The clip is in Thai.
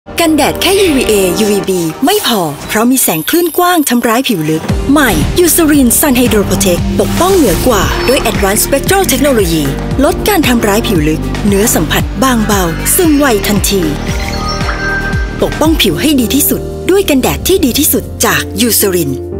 กันแดดแค่ UVA UVB ไม่พอเพราะมีแสงคลื่นกว้างทำร้ายผิวลึกใหม่ Eucerin Sun Hydro Protect ปกป้องเหนือกว่าด้วย Advanced Spectral Technology ลดการทำร้ายผิวลึกเนื้อสัมผัสบางเบาซึมไวทันทีปกป้องผิวให้ดีที่สุดด้วยกันแดดที่ดีที่สุดจาก Eucerin